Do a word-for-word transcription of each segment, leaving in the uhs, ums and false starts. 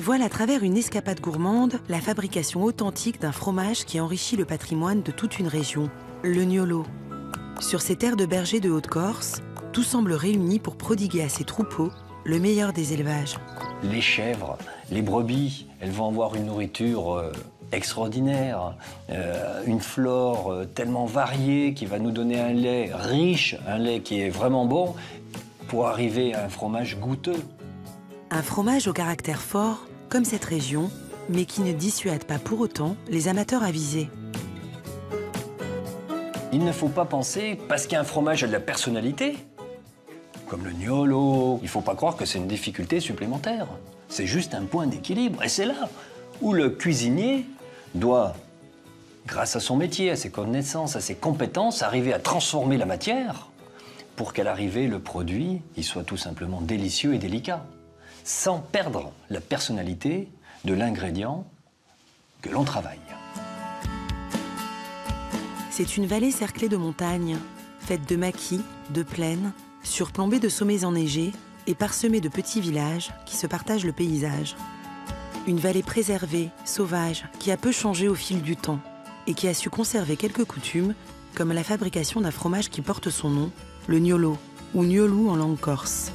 dévoile à travers une escapade gourmande la fabrication authentique d'un fromage qui enrichit le patrimoine de toute une région, le Niolo. Sur ces terres de bergers de Haute-Corse, tout semble réuni pour prodiguer à ses troupeaux le meilleur des élevages. Les chèvres, les brebis, elles vont avoir une nourriture euh, extraordinaire, euh, une flore euh, tellement variée qui va nous donner un lait riche, un lait qui est vraiment bon, pour arriver à un fromage goûteux. Un fromage au caractère fort, comme cette région, mais qui ne dissuade pas pour autant les amateurs avisés. Il ne faut pas penser, parce qu'un fromage a de la personnalité, comme le Niolo, il ne faut pas croire que c'est une difficulté supplémentaire. C'est juste un point d'équilibre, et c'est là où le cuisinier doit, grâce à son métier, à ses connaissances, à ses compétences, arriver à transformer la matière pour qu'à l'arrivée, le produit, il soit tout simplement délicieux et délicat, sans perdre la personnalité de l'ingrédient que l'on travaille. C'est une vallée cerclée de montagnes, faite de maquis, de plaines, surplombée de sommets enneigés et parsemée de petits villages qui se partagent le paysage. Une vallée préservée, sauvage, qui a peu changé au fil du temps et qui a su conserver quelques coutumes, comme la fabrication d'un fromage qui porte son nom, le Niolo, ou Niolou en langue corse.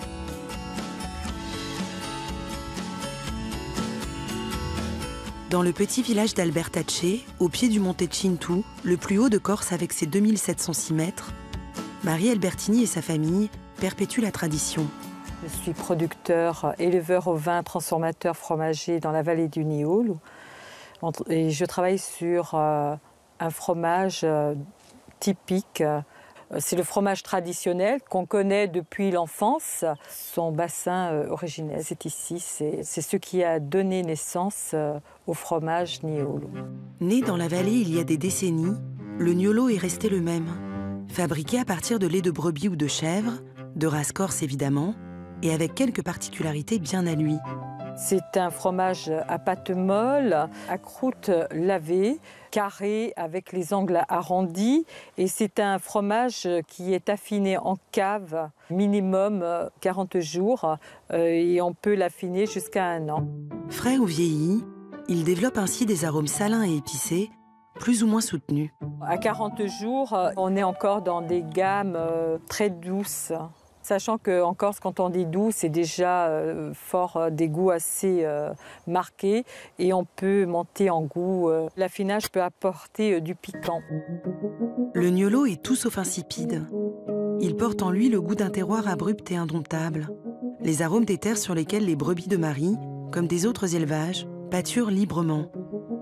Dans le petit village d'Albertache, au pied du Monte Cintoux, le plus haut de Corse avec ses deux mille sept cent six mètres, Marie Albertini et sa famille perpétuent la tradition. Je suis producteur, éleveur au vin, transformateur fromager dans la vallée du Niolo. Et je travaille sur euh, un fromage euh, typique. C'est le fromage traditionnel qu'on connaît depuis l'enfance. Son bassin euh, originel, c'est ici. C'est ce qui a donné naissance euh, au fromage Niolo. Né dans la vallée il y a des décennies, le Niolo est resté le même. Fabriqué à partir de lait de brebis ou de chèvre, de race corse évidemment, et avec quelques particularités bien à lui. C'est un fromage à pâte molle, à croûte lavée, carré avec les angles arrondis. Et c'est un fromage qui est affiné en cave, minimum quarante jours. Et on peut l'affiner jusqu'à un an. Frais ou vieilli, il développe ainsi des arômes salins et épicés, plus ou moins soutenus. À quarante jours, on est encore dans des gammes très douces. Sachant qu'en Corse, quand on dit doux, c'est déjà euh, fort euh, des goûts assez euh, marqués et on peut monter en goût. Euh, L'affinage peut apporter euh, du piquant. Le Niolo est tout sauf insipide. Il porte en lui le goût d'un terroir abrupt et indomptable. Les arômes des terres sur lesquelles les brebis de Marie, comme des autres élevages, pâturent librement.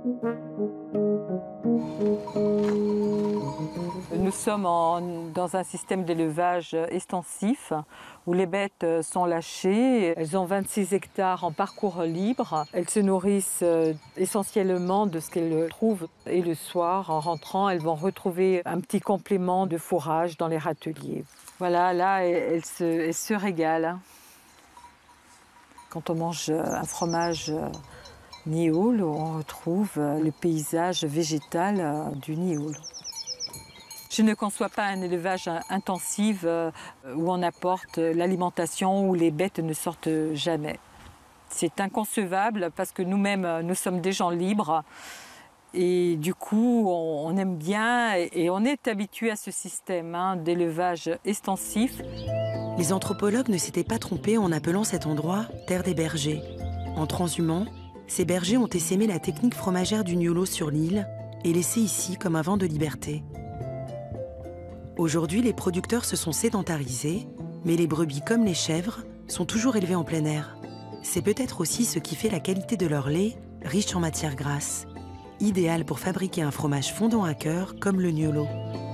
Nous sommes en, dans un système d'élevage extensif où les bêtes sont lâchées. Elles ont vingt-six hectares en parcours libre. Elles se nourrissent essentiellement de ce qu'elles trouvent. Et le soir, en rentrant, elles vont retrouver un petit complément de fourrage dans les râteliers. Voilà, là, elles se, elles se régalent. Quand on mange un fromage Niolo, on retrouve le paysage végétal du Niolo. Je ne conçois pas un élevage intensif où on apporte l'alimentation, où les bêtes ne sortent jamais. C'est inconcevable parce que nous-mêmes, nous sommes des gens libres. Et du coup, on aime bien et on est habitué à ce système hein, d'élevage extensif. Les anthropologues ne s'étaient pas trompés en appelant cet endroit « terre des bergers ». En transhumant, ces bergers ont essaimé la technique fromagère du Niolo sur l'île et laissé ici comme un vent de liberté. Aujourd'hui, les producteurs se sont sédentarisés, mais les brebis comme les chèvres sont toujours élevées en plein air. C'est peut-être aussi ce qui fait la qualité de leur lait, riche en matières grasses, idéal pour fabriquer un fromage fondant à cœur comme le Niolo.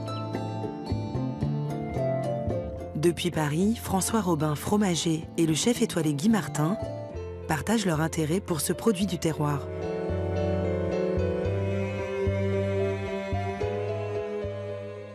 Depuis Paris, François Robin, fromager, et le chef étoilé Guy Martin partagent leur intérêt pour ce produit du terroir.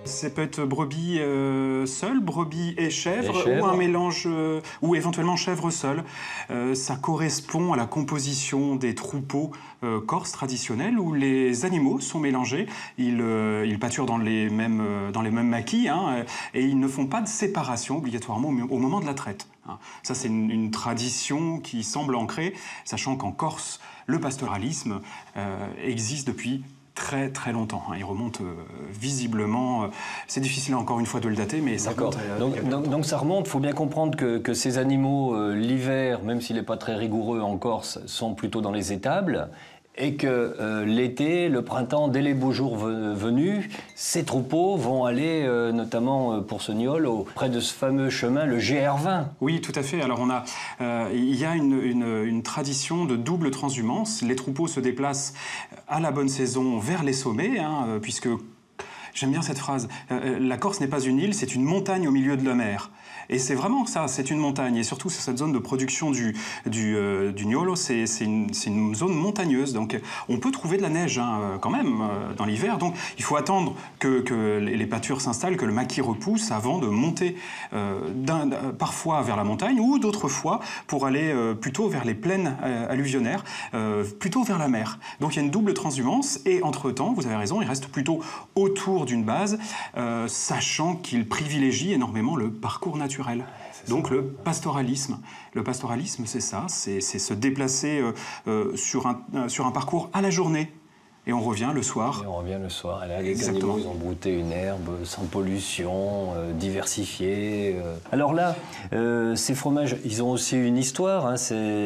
Ça peut être brebis euh, seule, brebis et chèvre, et chèvre, ou un mélange, euh, ou éventuellement chèvre seule. Euh, ça correspond à la composition des troupeaux euh, corses traditionnels où les animaux sont mélangés. Ils, euh, ils pâturent dans les mêmes, euh, dans les mêmes maquis hein, et ils ne font pas de séparation obligatoirement au, au moment de la traite. Hein. Ça, c'est une, une tradition qui semble ancrée, sachant qu'en Corse, le pastoralisme euh, existe depuis très très longtemps. Il remonte euh, visiblement, euh, c'est difficile encore une fois de le dater, mais ça remonte. À, donc, donc, donc ça remonte, il faut bien comprendre que, que ces animaux, euh, l'hiver, même s'il n'est pas très rigoureux en Corse, sont plutôt dans les étables. Et que euh, l'été, le printemps, dès les beaux jours venus, ces troupeaux vont aller, euh, notamment euh, pour ce gnôle, auprès de ce fameux chemin, le G R vingt. Oui, tout à fait. Alors on a, euh, il y a une, une, une tradition de double transhumance. Les troupeaux se déplacent à la bonne saison vers les sommets, hein, puisque, j'aime bien cette phrase, euh, la Corse n'est pas une île, c'est une montagne au milieu de la mer. Et c'est vraiment ça, c'est une montagne. Et surtout, c'est cette zone de production du, du, euh, du gnôle, c'est une, une zone montagneuse. Donc, on peut trouver de la neige hein, quand même euh, dans l'hiver. Donc, il faut attendre que, que les, les pâtures s'installent, que le maquis repousse avant de monter euh, d'un, parfois vers la montagne ou d'autres fois pour aller euh, plutôt vers les plaines euh, alluvionnaires, euh, plutôt vers la mer. Donc, il y a une double transhumance. Et entre-temps, vous avez raison, il reste plutôt autour d'une base, euh, sachant qu'il privilégie énormément le parcours naturel. Donc le pastoralisme. Le pastoralisme, c'est ça, c'est se déplacer euh, euh, sur, un, euh, sur un parcours à la journée. Et on revient le soir. Et on revient le soir. Et là, les Exactement. animaux, ils ont brouté une herbe sans pollution, euh, diversifiée. Euh. Alors là, euh, ces fromages, ils ont aussi une histoire. Hein.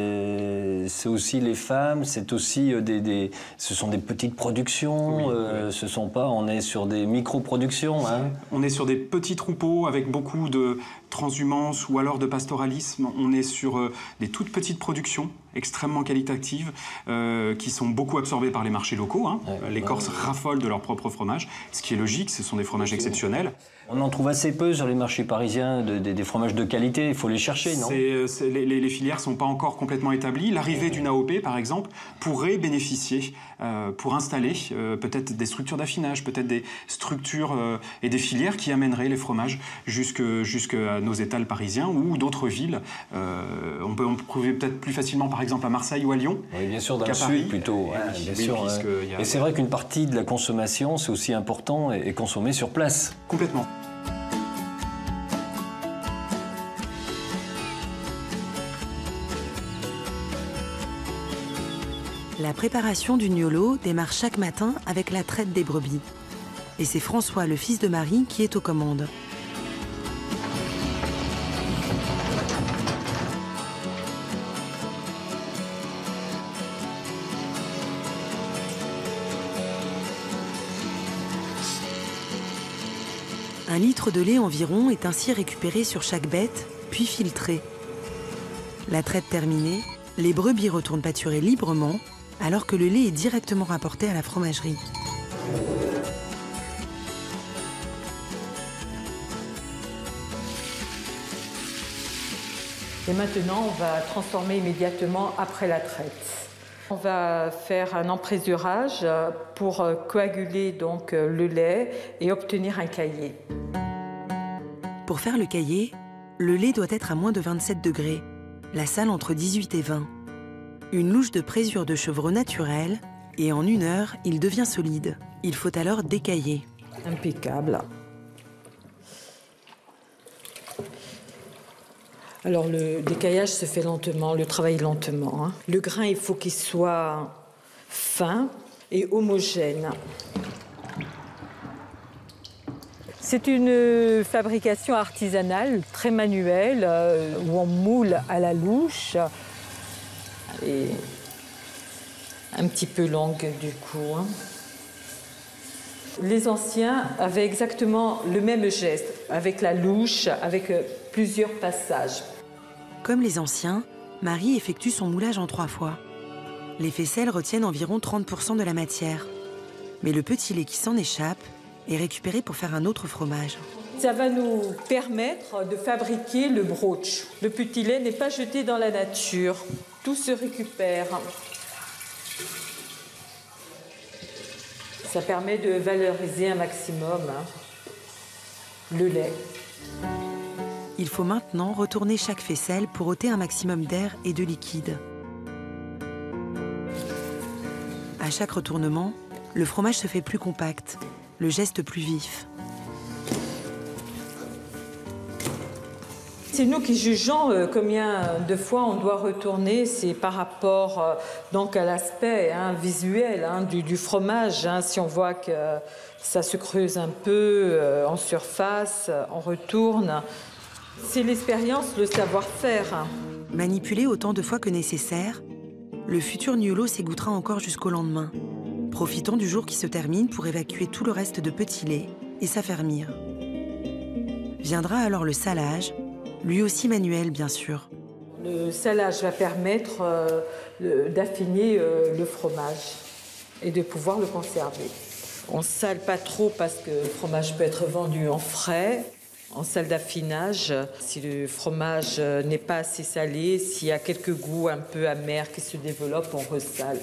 C'est aussi les femmes, c'est aussi des, des... Ce sont des petites productions. Oui, euh, oui. Ce sont pas... On est sur des micro-productions. Hein. On est sur des petits troupeaux avec beaucoup de transhumance ou alors de pastoralisme. On est sur euh, des toutes petites productions extrêmement qualitatives euh, qui sont beaucoup absorbées par les marchés locaux. Hein. Ouais, les Corses ouais. raffolent de leur propre fromage, ce qui est logique, ce sont des fromages exceptionnels. On en trouve assez peu sur les marchés parisiens, de, de, des fromages de qualité, il faut les chercher, non? c'est, c'est, les, les filières ne sont pas encore complètement établies. L'arrivée d'une A O P, par exemple, pourrait bénéficier euh, pour installer euh, peut-être des structures d'affinage, peut-être des structures euh, et des filières qui amèneraient les fromages jusqu'à jusque nos étals parisiens ou d'autres villes. Euh, on peut en trouver peut-être plus facilement, par exemple, à Marseille ou à Lyon. Oui, bien sûr, dans le sud plutôt. Ouais, oui, bien oui, sûr, hein. a... Et c'est vrai qu'une partie de la consommation, c'est aussi important, et consommée sur place. Complètement. La préparation du gnôlo démarre chaque matin avec la traite des brebis. Et c'est François, le fils de Marie, qui est aux commandes. Un litre de lait environ est ainsi récupéré sur chaque bête, puis filtré. La traite terminée, les brebis retournent pâturer librement, alors que le lait est directement rapporté à la fromagerie. Et maintenant, on va transformer immédiatement après la traite. On va faire un emprésurage pour coaguler donc le lait et obtenir un caillé. Pour faire le caillé, le lait doit être à moins de vingt-sept degrés, la salle entre dix-huit et vingt. Une louche de présure de chevreau naturelle et en une heure, il devient solide. Il faut alors décailler. Impeccable. Alors le décaillage se fait lentement, le travail lentement. Hein. Le grain, il faut qu'il soit fin et homogène. C'est une fabrication artisanale, très manuelle, euh, où on moule à la louche. Et un petit peu longue du coup. Hein. Les anciens avaient exactement le même geste, avec la louche, avec plusieurs passages. Comme les anciens, Marie effectue son moulage en trois fois. Les faisselles retiennent environ trente pour cent de la matière. Mais le petit lait qui s'en échappe est récupéré pour faire un autre fromage. Ça va nous permettre de fabriquer le brooch. Le petit lait n'est pas jeté dans la nature. Tout se récupère. Ça permet de valoriser un maximum. Hein. le lait. Il faut maintenant retourner chaque faisselle pour ôter un maximum d'air et de liquide. À chaque retournement, le fromage se fait plus compact, le geste plus vif. C'est nous qui jugeons euh, combien de fois on doit retourner, c'est par rapport euh, donc à l'aspect hein, visuel hein, du, du fromage. Hein, si on voit que ça se creuse un peu euh, en surface, on retourne. C'est l'expérience, le savoir-faire. Manipulé autant de fois que nécessaire, le futur gnôlo s'égouttera encore jusqu'au lendemain, profitant du jour qui se termine pour évacuer tout le reste de petit lait et s'affermir. Viendra alors le salage, lui aussi manuel bien sûr. Le salage va permettre euh, d'affiner euh, le fromage et de pouvoir le conserver. On ne sale pas trop parce que le fromage peut être vendu en frais. En salle d'affinage, si le fromage n'est pas assez salé, s'il y a quelques goûts un peu amers qui se développent, on ressale.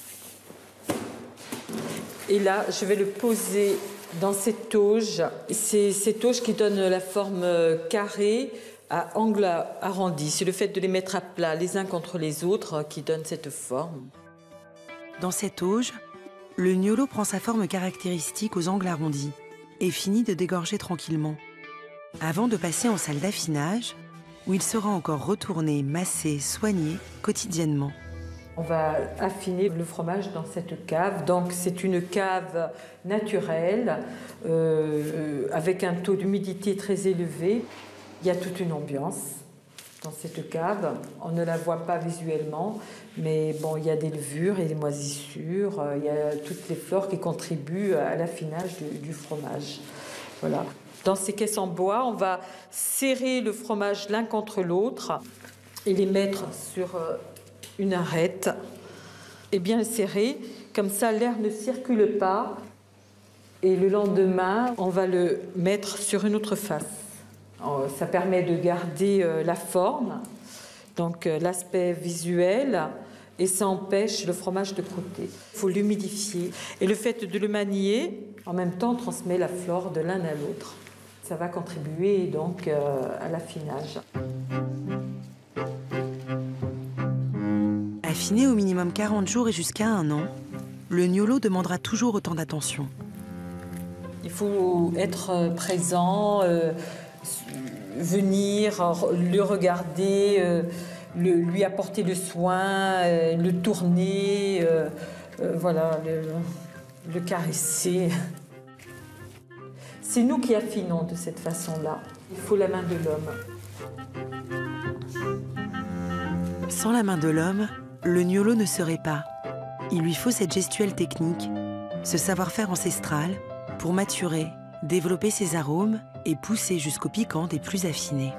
Et là, je vais le poser dans cette auge. C'est cette auge qui donne la forme carrée à angle arrondi. C'est le fait de les mettre à plat les uns contre les autres qui donne cette forme. Dans cette auge, le gnôlo prend sa forme caractéristique aux angles arrondis et finit de dégorger tranquillement. Avant de passer en salle d'affinage, où il sera encore retourné, massé, soigné quotidiennement. On va affiner le fromage dans cette cave. Donc c'est une cave naturelle, euh, avec un taux d'humidité très élevé. Il y a toute une ambiance dans cette cave. On ne la voit pas visuellement, mais bon, il y a des levures et des moisissures. Il y a toutes les fleurs qui contribuent à l'affinage du, du fromage. Voilà. Dans ces caisses en bois, on va serrer le fromage l'un contre l'autre et les mettre sur une arête et bien le serrer. Comme ça, l'air ne circule pas. Et le lendemain, on va le mettre sur une autre face. Ça permet de garder la forme, donc l'aspect visuel, et ça empêche le fromage de croûter. Il faut l'humidifier. Et le fait de le manier, en même temps, transmet la flore de l'un à l'autre. Ça va contribuer donc euh, à l'affinage. Affiné au minimum quarante jours et jusqu'à un an, le gnôlo demandera toujours autant d'attention. Il faut être présent, euh, venir, le regarder, euh, le, lui apporter le soin, euh, le tourner, euh, euh, voilà, le, le caresser. C'est nous qui affinons de cette façon-là. Il faut la main de l'homme. Sans la main de l'homme, le gnôlo ne serait pas. Il lui faut cette gestuelle technique, ce savoir-faire ancestral pour maturer, développer ses arômes et pousser jusqu'au piquant des plus affinés.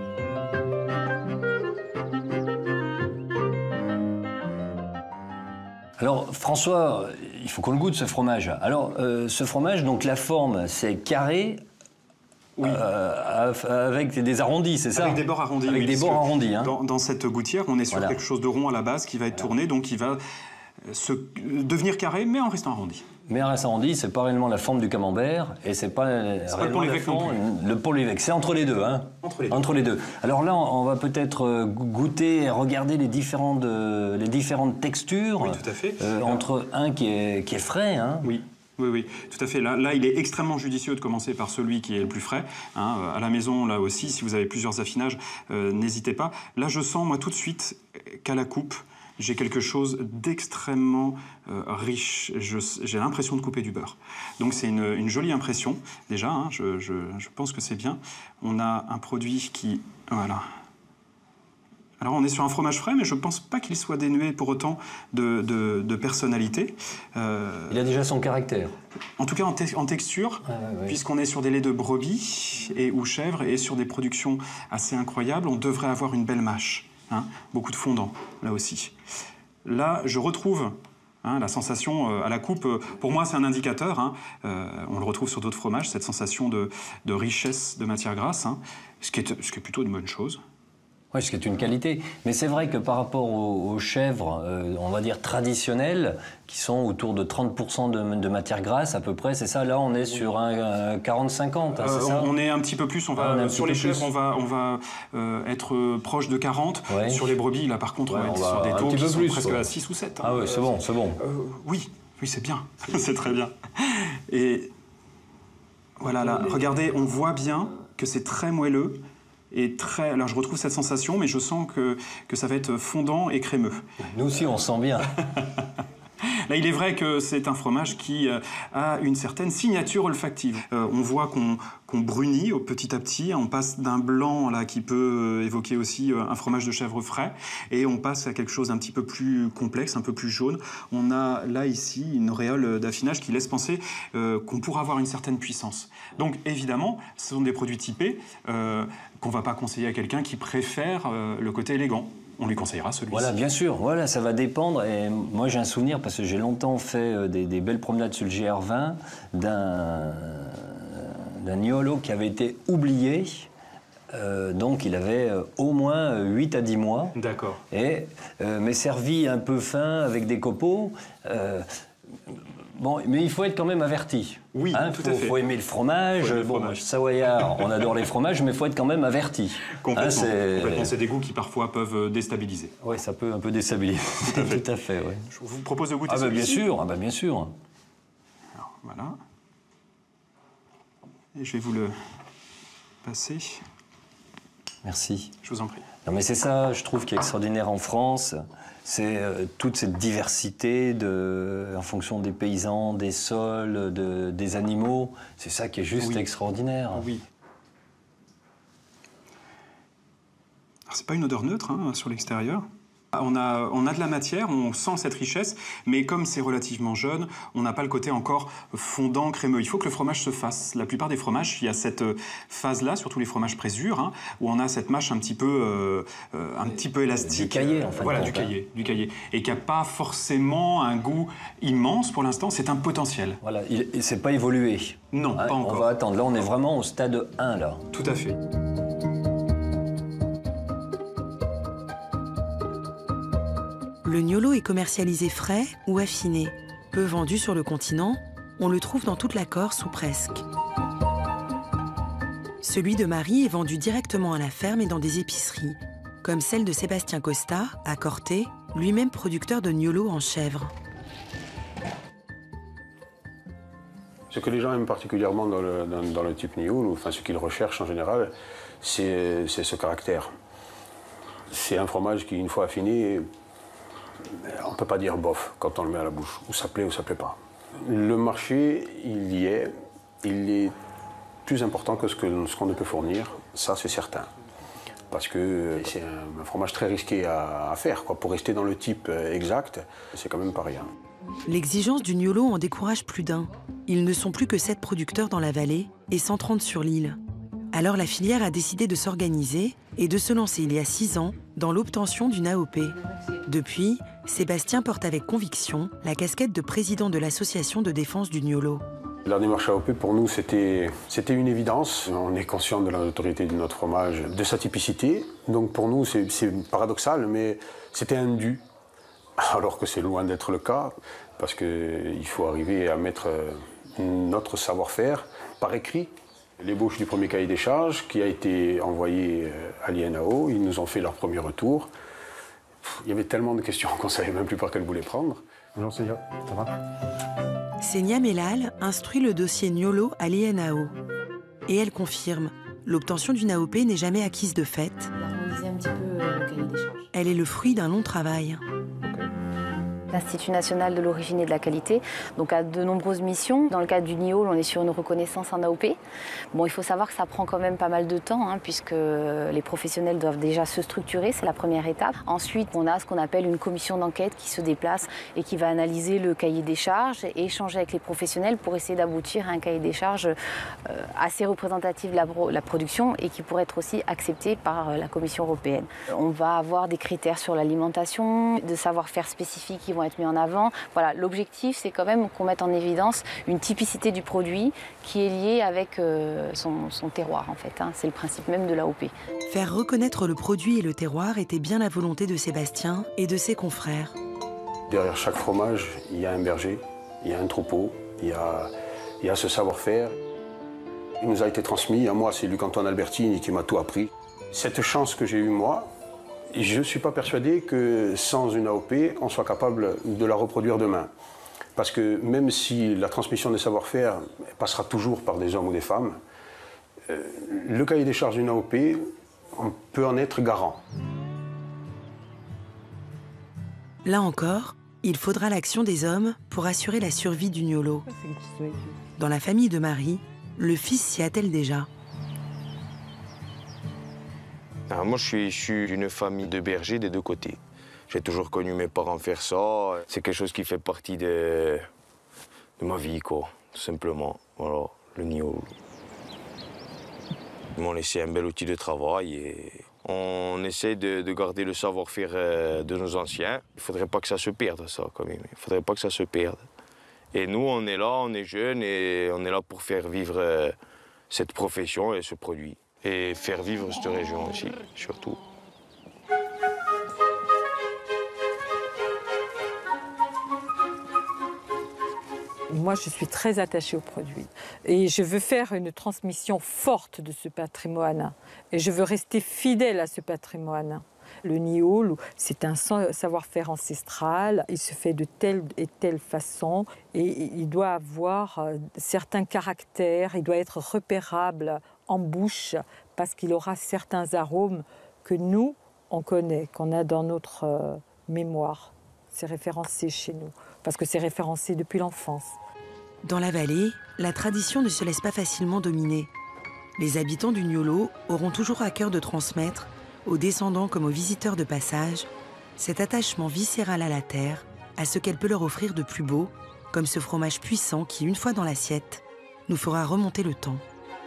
Alors François, il faut qu'on le goûte ce fromage. Alors euh, ce fromage, donc la forme c'est carré, oui. euh, avec des arrondis, c'est ça? Avec des bords arrondis. Avec oui, des bords arrondis. Hein. Dans, dans cette gouttière, on est sur voilà. quelque chose de rond à la base qui va être voilà. tourné, donc il va se, devenir carré, mais en restant arrondi. Mais en restant arrondi, c'est pas réellement la forme du camembert et c'est pas, pas réellement le pont le pont l'évêque. C'est entre les deux, hein. Entre les deux. Entre les deux. Alors là, on va peut-être goûter et regarder les différentes, les différentes textures. Oui, tout à fait. Euh, entre un qui est, qui est frais, hein. Oui. Oui, oui, tout à fait. Là, là, il est extrêmement judicieux de commencer par celui qui est le plus frais. Hein. À la maison, là aussi, si vous avez plusieurs affinages, euh, n'hésitez pas. Là, je sens, moi, tout de suite, qu'à la coupe, j'ai quelque chose d'extrêmement euh, riche. J'ai l'impression de couper du beurre. Donc, c'est une, une jolie impression, déjà. Hein. Je, je, je pense que c'est bien. On a un produit qui... Voilà. Alors, on est sur un fromage frais, mais je ne pense pas qu'il soit dénué pour autant de, de, de personnalité. Euh, Il a déjà son caractère. En tout cas, en, te en texture, ah, ouais, ouais. puisqu'on est sur des laits de brebis et, ou chèvres et sur des productions assez incroyables, on devrait avoir une belle mâche. Hein, beaucoup de fondant, là aussi. Là, je retrouve hein, la sensation euh, à la coupe. Euh, pour moi, c'est un indicateur. Hein, euh, on le retrouve sur d'autres fromages, cette sensation de, de richesse de matière grasse, hein, ce, qui est, ce qui est plutôt une bonne chose. Oui, ce qui est une qualité. Mais c'est vrai que par rapport aux, aux chèvres, euh, on va dire traditionnelles, qui sont autour de trente pour cent de, de matière grasse à peu près, c'est ça? Là, on est sur un, un quarante cinquante, hein, euh, c'est ça? On est un petit peu plus. On va, ah, on sur les chèvres, plus. on va, on va euh, être proche de quarante. Ouais. Sur les brebis, là, par contre, ouais, on va on être va sur des taux qui sont plus, presque quoi. à six ou sept. Hein. Ah oui, c'est bon, c'est bon. Euh, oui, oui, c'est bien. C'est très bien. Et voilà, là, regardez, on voit bien que c'est très moelleux. Et très... Alors je retrouve cette sensation, mais je sens que, que ça va être fondant et crémeux. Nous aussi, on sent bien. Là, il est vrai que c'est un fromage qui euh, a une certaine signature olfactive. Euh, on voit qu'on qu'on brunit au petit à petit. On passe d'un blanc là, qui peut euh, évoquer aussi euh, un fromage de chèvre frais, et on passe à quelque chose un petit peu plus complexe, un peu plus jaune. On a là, ici, une auréole d'affinage qui laisse penser euh, qu'on pourra avoir une certaine puissance. Donc, évidemment, ce sont des produits typés euh, qu'on ne va pas conseiller à quelqu'un qui préfère euh, le côté élégant. On lui conseillera celui-ci. Voilà, bien sûr, voilà, ça va dépendre. Et moi, j'ai un souvenir, parce que j'ai longtemps fait des, des belles promenades sur le G R vingt, d'un d'un Niolo qui avait été oublié. Euh, donc, il avait euh, au moins huit à dix mois. D'accord. Et euh, mais servi un peu fin, avec des copeaux. Euh, Bon, mais il faut être quand même averti. Oui, hein, tout faut, à fait. Il faut aimer le fromage. Faut aimer le bon, fromage. Savoyard, on adore les fromages, mais il faut être quand même averti. Complètement. Hein, c'est... Complètement. C'est des goûts qui parfois peuvent déstabiliser. Oui, ça peut un peu déstabiliser. Tout à fait, Tout à fait ouais. Je vous propose de goûter Ah bah, bien celui-ci. sûr, ah bah, bien sûr. Alors, voilà. Et je vais vous le passer. Merci. Je vous en prie. Non, mais c'est ça, je trouve, qui est extraordinaire en France. C'est euh, toute cette diversité de, en fonction des paysans, des sols, de, des animaux. C'est ça qui est juste oui. extraordinaire. Oui. Alors, c'est pas une odeur neutre hein, sur l'extérieur. On a, on a de la matière, on sent cette richesse, mais comme c'est relativement jeune, on n'a pas le côté encore fondant, crémeux. Il faut que le fromage se fasse. La plupart des fromages, il y a cette phase-là, surtout les fromages présures, hein, où on a cette mâche un petit peu, euh, euh, un petit peu élastique. Du caillé, en fait. Voilà, du caillé, du caillé. Et qui n'a pas forcément un goût immense pour l'instant, c'est un potentiel. Voilà, il ne s'est pas évolué. Non, Hein, pas encore. On va attendre. Là, on est vraiment au stade un, là. Tout à fait. Le Niolo est commercialisé frais ou affiné. Peu vendu sur le continent, on le trouve dans toute la Corse ou presque. Celui de Marie est vendu directement à la ferme et dans des épiceries, comme celle de Sébastien Costa, à Corté, lui-même producteur de Niolo en chèvre. Ce que les gens aiment particulièrement dans le, dans, dans le type Niolo, enfin ce qu'ils recherchent en général, c'est ce caractère. C'est un fromage qui, une fois affiné, on ne peut pas dire bof quand on le met à la bouche, ou ça plaît ou ça plaît pas. Le marché, il y est, il est plus important que ce qu'on ce qu'on ne peut fournir, ça c'est certain. Parce que c'est un, un fromage très risqué à, à faire, quoi. Pour rester dans le type exact, c'est quand même pas rien. L'exigence du Niolo en décourage plus d'un. Ils ne sont plus que sept producteurs dans la vallée et cent trente sur l'île. Alors la filière a décidé de s'organiser et de se lancer il y a six ans dans l'obtention d'une A O P. Depuis, Sébastien porte avec conviction la casquette de président de l'association de défense du Niolo. La démarche A O P, pour nous, c'était une évidence. On est conscient de l'autorité de notre fromage, de sa typicité. Donc pour nous, c'est paradoxal, mais c'était un dû. Alors que c'est loin d'être le cas, parce qu'il faut arriver à mettre notre savoir-faire par écrit. L'ébauche du premier cahier des charges qui a été envoyé à l'I N A O, ils nous ont fait leur premier retour. Il y avait tellement de questions qu'on ne savait même plus par quelle voulait prendre. Bonjour Seigneur, ça va? Sénia Mellal instruit le dossier Niolo à l'I N A O. Et elle confirme, l'obtention d'une A O P n'est jamais acquise de fait. Harmoniser un petit peu le cahier des charges. Elle est le fruit d'un long travail. L'Institut national de l'origine et de la qualité donc a de nombreuses missions. Dans le cadre du Niolo, on est sur une reconnaissance en A O P. Bon, il faut savoir que ça prend quand même pas mal de temps, hein, puisque les professionnels doivent déjà se structurer, c'est la première étape. Ensuite, on a ce qu'on appelle une commission d'enquête qui se déplace et qui va analyser le cahier des charges et échanger avec les professionnels pour essayer d'aboutir à un cahier des charges euh, assez représentatif de la, la production et qui pourrait être aussi accepté par la Commission européenne. On va avoir des critères sur l'alimentation, de savoir-faire spécifiques qui vont vont être mis en avant. Voilà, l'objectif, c'est quand même qu'on mette en évidence une typicité du produit qui est liée avec euh, son, son terroir, en fait. Hein. C'est le principe même de l'A O P. Faire reconnaître le produit et le terroir était bien la volonté de Sébastien et de ses confrères. Derrière chaque fromage, il y a un berger, il y a un troupeau, il y a, il y a ce savoir-faire. Il nous a été transmis, à moi c'est Luc-Antoine Albertini qui m'a tout appris. Cette chance que j'ai eue moi, je ne suis pas persuadé que sans une A O P, on soit capable de la reproduire demain. Parce que même si la transmission des savoir-faire passera toujours par des hommes ou des femmes, euh, le cahier des charges d'une A O P, on peut en être garant. Là encore, il faudra l'action des hommes pour assurer la survie du gnolo. Dans la famille de Marie, le fils s'y attelle déjà. Alors moi, je suis issu d'une famille de bergers des deux côtés. J'ai toujours connu mes parents faire ça. C'est quelque chose qui fait partie de, de ma vie, quoi, tout simplement. Voilà, le gnolo. Ils m'ont laissé un bel outil de travail et on essaie de, de garder le savoir-faire de nos anciens. Il ne faudrait pas que ça se perde, ça, quand même. Il ne faudrait pas que ça se perde. Et nous, on est là, on est jeunes et on est là pour faire vivre euh, cette profession et ce produit. Et faire vivre cette région aussi, surtout. Moi, je suis très attachée au produit. Et je veux faire une transmission forte de ce patrimoine. Et je veux rester fidèle à ce patrimoine. Le gnolo, c'est un savoir-faire ancestral. Il se fait de telle et telle façon. Et il doit avoir certains caractères. Il doit être repérable en bouche parce qu'il aura certains arômes que nous, on connaît, qu'on a dans notre euh, mémoire. C'est référencé chez nous, parce que c'est référencé depuis l'enfance. Dans la vallée, la tradition ne se laisse pas facilement dominer. Les habitants du gnolo auront toujours à cœur de transmettre, aux descendants comme aux visiteurs de passage, cet attachement viscéral à la terre, à ce qu'elle peut leur offrir de plus beau, comme ce fromage puissant qui, une fois dans l'assiette, nous fera remonter le temps.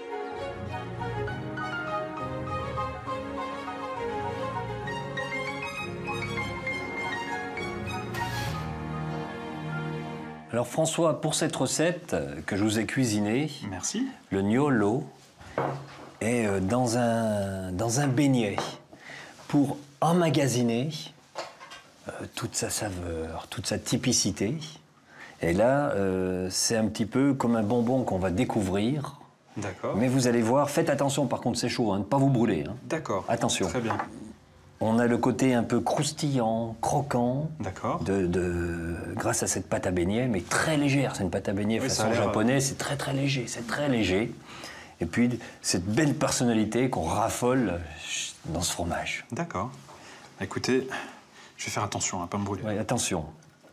Alors François, pour cette recette que je vous ai cuisinée, merci. Le gnolo est dans un, dans un beignet pour emmagasiner euh, toute sa saveur, toute sa typicité. Et là, euh, c'est un petit peu comme un bonbon qu'on va découvrir. D'accord. Mais vous allez voir, faites attention, par contre c'est chaud, hein, ne pas vous brûler. Hein. D'accord. Attention. Très bien. On a le côté un peu croustillant, croquant, de, de, grâce à cette pâte à beignet, mais très légère. C'est une pâte à beignet oui, façon japonaise, c'est très très léger, c'est très léger. Et puis cette belle personnalité qu'on raffole dans ce fromage. D'accord. Écoutez, je vais faire attention à ne pas me brûler. Oui, attention.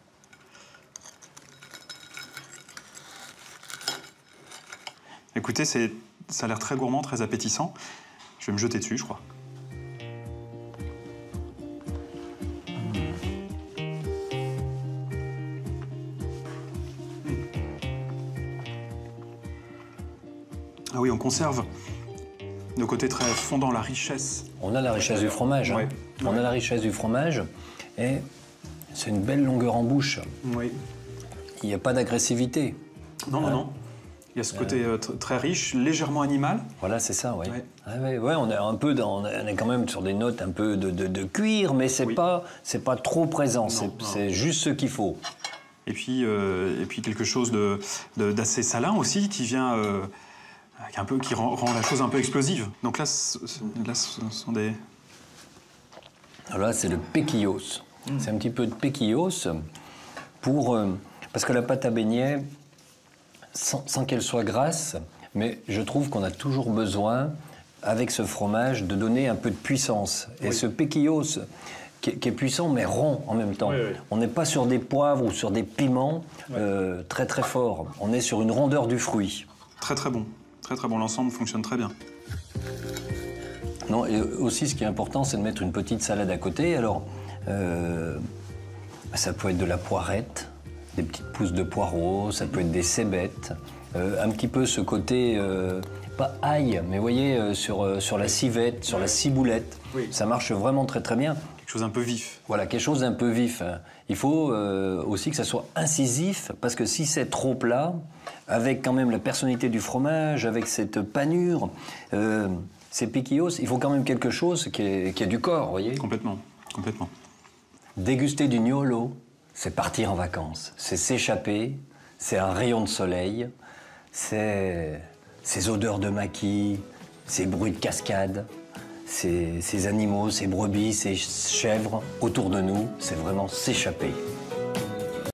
Écoutez, ça a l'air très gourmand, très appétissant. Je vais me jeter dessus, je crois. Ah oui, on conserve le côté très fondant, la richesse. On a la richesse du fromage. Ouais. Hein. On ouais. a la richesse du fromage et c'est une belle longueur en bouche. Oui. Il n'y a pas d'agressivité. Non, non, hein. non. Il y a ce côté euh, très riche, légèrement animal. Voilà, c'est ça, oui. Ouais. Ah, ouais, ouais, on est un peu dans, on est quand même sur des notes un peu de, de, de cuir, mais c'est oui. pas, c'est pas trop présent. C'est juste ce qu'il faut. Et puis, euh, et puis quelque chose de, de, d'assez salin aussi, qui vient, euh, un peu, qui rend, rend la chose un peu explosive. Donc là, ce, là, ce sont des. Alors là, c'est le pequillos. Mmh. C'est un petit peu de pequillos pour, euh, parce que la pâte à beignet. Sans, sans qu'elle soit grasse, mais je trouve qu'on a toujours besoin, avec ce fromage, de donner un peu de puissance. Oui. Et ce pequillos, qui, qui est puissant, mais rond en même temps. Oui, oui. On n'est pas sur des poivres ou sur des piments oui. euh, très très forts. On est sur une rondeur du fruit. Très très bon. Très très bon. L'ensemble fonctionne très bien. Non, et aussi, ce qui est important, c'est de mettre une petite salade à côté. Alors, euh, ça peut être de la poirette, des petites pousses de poireaux, ça peut être des cébettes, euh, un petit peu ce côté, euh, pas ail, mais vous voyez, euh, sur, euh, sur la civette, sur la ciboulette, oui. Ça marche vraiment très très bien. Quelque Quelque chose un peu vif. Voilà, quelque chose d'un peu vif. Il faut euh, aussi que ça soit incisif, parce que si c'est trop plat, avec quand même la personnalité du fromage, avec cette panure, euh, ces piquillos, il faut quand même quelque chose qui est, qui est du corps, vous voyez? Complètement, complètement. Déguster du gnolo, c'est partir en vacances, c'est s'échapper, c'est un rayon de soleil, c'est ces odeurs de maquis, ces bruits de cascade. Ces, ces animaux, ces brebis, ces chèvres autour de nous, c'est vraiment s'échapper.